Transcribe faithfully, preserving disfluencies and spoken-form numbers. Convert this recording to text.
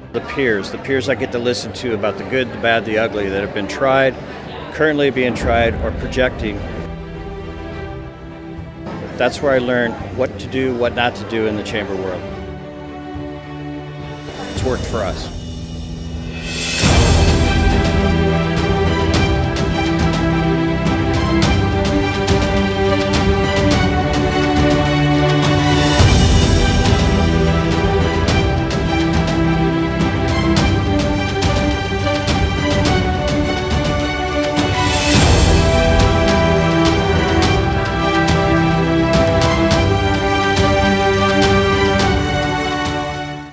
The peers, the peers I get to listen to about the good, the bad, the ugly that have been tried, currently being tried, or projecting. That's where I learn what to do, what not to do in the chamber world. It's worked for us.